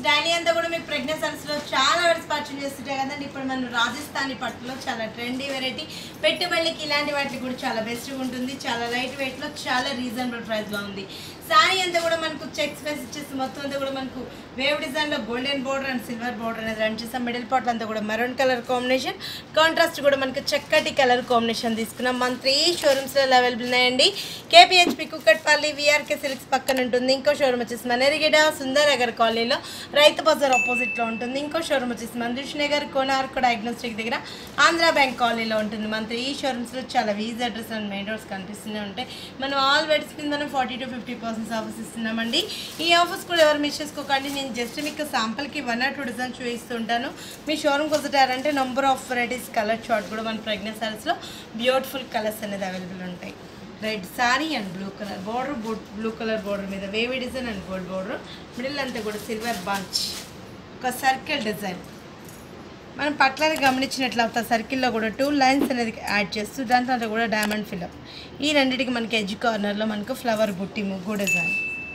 Daily అంతా కూడా మీకు ప్రెగ్నెన్సీలో చాలా వెరైటీస్ పర్చేజ్ చేస్తుంటాయి కదండి. ఇప్పుడు మనం రాజస్థానీ పట్టులో చాలా ట్రెండీ వెరైటీ, పెట్టుబడికి ఇలాంటి వాటికి కూడా చాలా బెస్ట్గా ఉంటుంది. చాలా లైట్ వెయిట్లో చాలా రీజనబుల్ ప్రైస్లో ఉంది. సారీ అంతా కూడా మనకు చెక్స్ ఫేస్ ఇచ్చేసి మొత్తం అంతా కూడా మనకు వేవ్ డిజైన్లో golden border and silver border అనేది రన్ చేస్తాం. మిడిల్ పార్ట్ అంతా కూడా మెరూన్ కలర్ కాంబినేషన్, కాంట్రాస్ట్ కూడా మనకు చక్కటి కలర్ కాంబినేషన్ తీసుకున్నాం. మన 3 షోరూమ్స్లో అవైలబుల్ ఉన్నాయండి. కేపీహెచ్పి కుక్కట్పల్లి విఆర్కే సిల్క్స్ పక్కన ఉంటుంది. ఇంకో షోరూమ్ వచ్చేసి మనరిగడ సుందరనగర్ కాలనీలో రైతు బజార్ ఆపోజిట్లో ఉంటుంది. ఇంకో షోరూమ్ వచ్చేసి మందిష్ నగర్ కోనార్క్ డయాగ్నోస్టిక్ దగ్గర ఆంధ్ర బ్యాంక్ కాలనీలో ఉంటుంది. మన 3 షోరూమ్స్లో చాలా వీజ్ అడ్రస్ అండ్ మెయిన్ రోడ్స్ కనిపిస్తూనే ఉంటాయి. మనం ఆల్ వెరైటీస్ మీద మనం 40 to 50% ఆఫర్స్ ఇస్తున్నామండి. ఈ ఆఫర్స్ కూడా ఎవరు మిస్ చేసుకోకండి. నేను జస్ట్ మీకు శాంపుల్కి 1 or 2 డిజైన్స్ చూపిస్తుంటాను. మీ షోరూమ్కి వస్తారంటే number of varieties colour chart కూడా మన ప్రెగ్నెన్సీ సారీస్లో బ్యూటిఫుల్ కలర్స్ అనేది అవైలబుల్ ఉంటాయి. Red sari and blue colour border, blue colour border మీద wavy design and gold border, middle అంతా కూడా సిల్వర్ బంచ్, ఒక సర్కిల్ డిజైన్. మనం పట్లని గమనించినట్లయితే సర్కిల్లో కూడా 2 లైన్స్ అనేది యాడ్ చేస్తూ దాంట్లో కూడా డైమండ్ ఫిలప్. ఈ రెండింటికి మనకి ఎడ్జ్ కార్నర్లో మనకు ఫ్లవర్ బుట్టి ముగ్గు డిజైన్.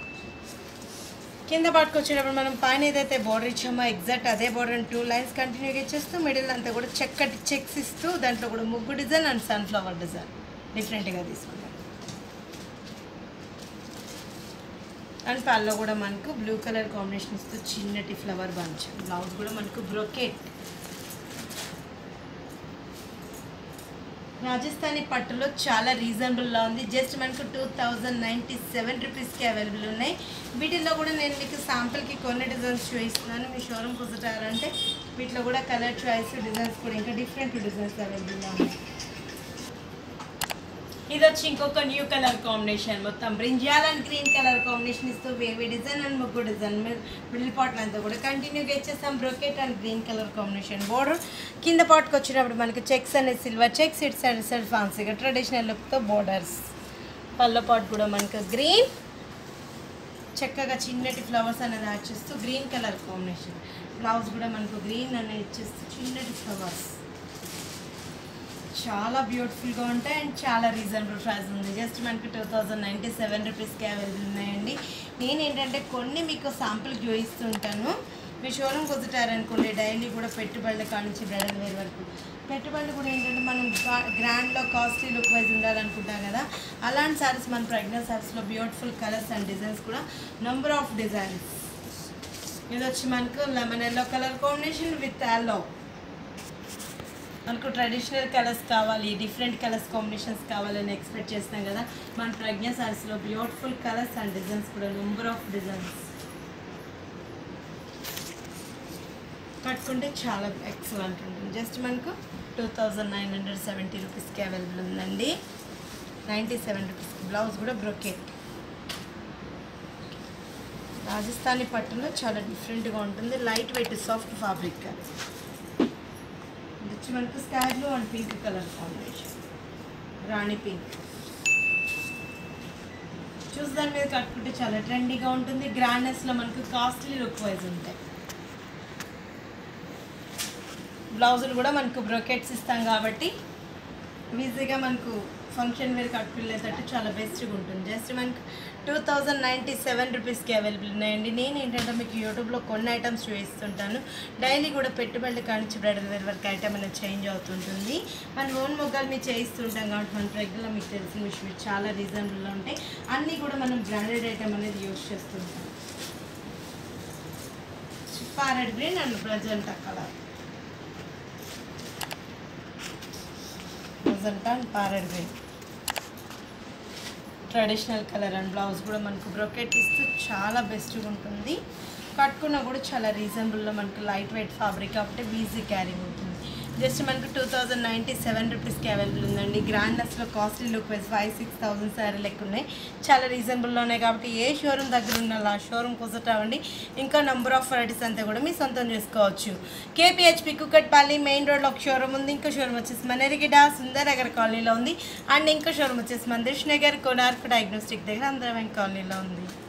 కింద పాటుకు వచ్చేటప్పుడు మనం పైన ఏదైతే బార్డర్ ఇచ్చామో ఎగ్జాక్ట్ అదే బార్డర్ 2 లైన్స్ కంటిన్యూగా ఇచ్చేస్తూ మిడిల్ అంతా కూడా చక్కటి చెక్స్ ఇస్తూ దాంట్లో కూడా ముగ్గు డిజైన్ అండ్ సన్ఫ్లవర్ డిజైన్ డిఫరెంట్గా తీసుకున్నాం. అండ్ పళ్ళలో కూడా మనకు బ్లూ కలర్ కాంబినేషన్ ఇస్తూ చిన్నటి ఫ్లవర్ బంచ్. బ్లౌజ్ కూడా మనకు బ్రోకెట్ రాజస్థానీ పట్టులో చాలా రీజనబుల్లో ఉంది. జస్ట్ మనకు 2097 రూపీస్కి అవైలబుల్ ఉన్నాయి. వీటిల్లో కూడా నేను మీకు శాంపుల్కి కొన్ని డిజైన్స్ చూపిస్తున్నాను. మీ షోరూమ్కి వస్తారంటే వీటిలో కూడా కలర్ చాయిస్ డిజైన్స్ కూడా ఇంకా డిఫరెంట్ డిజైన్స్ అవైలబుల్లో ఉన్నాయి. ఇది వచ్చి ఇంకొక న్యూ కలర్ కాంబినేషన్, మొత్తం brinjal and green colour combination ఇస్తూ వేవీ డిజైన్ అండ్ ముగ్గు డిజైన్ మిడిల్ పార్ట్ అంతా కూడా కంటిన్యూగా ఇచ్చేస్తాం. Brocade and green colour combination border. కింద పార్ట్కి వచ్చేటప్పుడు మనకి చెక్స్ అనేది silver checks, its and side ఫ్యాన్సీగా ట్రెడిషనల్ లుక్తో బోర్డర్స్. పళ్ళ పార్ట్ కూడా మనకు గ్రీన్, చక్కగా చిన్నటి ఫ్లవర్స్ అనేది యాడ్ చేస్తూ గ్రీన్ కలర్ కాంబినేషన్. బ్లౌజ్ కూడా మనకు గ్రీన్ అనేది ఇచ్చేస్తూ చిన్నటి ఫ్లవర్స్. చాలా బ్యూటిఫుల్గా ఉంటాయి అండ్ చాలా రీజనబుల్ ప్రైస్ ఉంది. జస్ట్ మనకి 2097 రూపీస్కి అవైలబుల్ ఉన్నాయండి. నేను ఏంటంటే కొన్ని మీకు శాంపుల్కి చూపిస్తుంటాను. మీ షోరూమ్కి వస్తారనుకోండి డైలీ కూడా పెట్టుబడుల కానించి బ్రైడల్ వేర్ వరకు పెట్టుబడులు కూడా ఏంటంటే మనం గ్రాండ్లో కాస్ట్లీ లుక్ వైజ్ ఉండాలనుకుంటాం కదా, అలాంటి సారీస్ మన ప్రెగ్నెంట్ సారీస్లో బ్యూటిఫుల్ కలర్స్ అండ్ డిజైన్స్ కూడా నెంబర్ ఆఫ్ డిజైన్స్. ఇది వచ్చి మనకు lemon yellow colour combination with yellow. మనకు ట్రెడిషనల్ కలర్స్ కావాలి, డిఫరెంట్ కలర్స్ కాంబినేషన్స్ కావాలని ఎక్స్పెక్ట్ చేస్తాం కదా. మన ప్రెగ్నెంట్ సారీస్లో బ్యూటిఫుల్ కలర్స్ అండ్ డిజైన్స్ కూడా నెంబర్ ఆఫ్ డిజైన్స్ కట్టుకుంటే చాలా ఎక్సలెంట్ ఉంటుంది. జస్ట్ మనకు 2970 రూపీస్కి అవైలబుల్ ఉందండి. 97 రూపీస్కి. బ్లౌజ్ కూడా బ్రోకెట్. రాజస్థానీ పట్టులో చాలా డిఫరెంట్గా ఉంటుంది. Light weight soft fabric. ఇది మనకు sky blue and pink colour combination, రాణి పింక్. చూసి దాని మీద కట్టుకుంటే చాలా ట్రెండీగా ఉంటుంది. గ్రాండ్నెస్లో మనకు కాస్ట్లీ లుక్ వైజ్ ఉంటాయి. బ్లౌజులు కూడా మనకు బ్రోకెట్స్ ఇస్తాం కాబట్టి ఈజీగా మనకు ఫంక్షన్ వేర్ కట్టుకునేటట్టు చాలా బెస్ట్గా ఉంటుంది. జస్ట్ మనకు 2097 రూపీస్కి అవైలబుల్ ఉన్నాయండి. నేను ఏంటంటే మీకు యూట్యూబ్లో కొన్ని ఐటమ్స్ చూపిస్తుంటాను. డైలీ కూడా పెట్టుబడులు కానించి బ్రైడల్ వేర్ వరకు ఐటమ్ అనేది చేంజ్ అవుతుంటుంది. మన ఓన్ మొగ్గాలు మీరు చేయిస్తుంటాం కాబట్టి మన రెగ్యులర్ మీకు తెలిసిన విషయం చాలా రీజనబుల్లో ఉంటాయి. అన్నీ కూడా మనం బ్రాండెడ్ ఐటమ్ అనేది యూజ్ చేస్తుంటాం. ప్యారెట్ గ్రీన్ అండ్ ప్రజెంటా కలర్, ప్రజెంటా and parrot green traditional colour and blouse కూడా మనకు బ్రోకెట్ ఇస్తూ చాలా బెస్ట్గా ఉంటుంది. కట్టుకున్నా కూడా చాలా రీజనబుల్లో మనకు లైట్ వెయిట్ ఫ్యాబ్రిక్ కాబట్టి ఈజీ క్యారింగ్ ఉంటుంది. జస్ట్ మనకు 2097 రూపీస్కి అవైలబుల్ ఉందండి. గ్రాండ్నెస్లో కాస్ట్లీ లుక్ వైజ్ 5,000-6,000 శారీ లెక్క ఉన్నాయి. చాలా రీజనబుల్లో ఉన్నాయి కాబట్టి ఏ షోరూమ్ దగ్గర ఉండాలి ఆ షోరూమ్కి వస్తామండి. ఇంకా నెంబర్ ఆఫ్ వెరైటీస్ అంతా కూడా మీ సొంతం చేసుకోవచ్చు. కేపీహెచ్పి కుక్కట్పల్లి మెయిన్ రోడ్లో ఒక షోరూమ్ ఉంది. ఇంకో షోరూమ్ వచ్చేసి మనరిగడ సుందరనగర్ కాలనీలో ఉంది. అండ్ ఇంకో షోరూమ్ వచ్చేసి మందిష్ నగర్ కోనార్క్ డయాగ్నోస్టిక్ దగ్గర ఆంధ్ర బ్యాంక్ కాలనీలో ఉంది.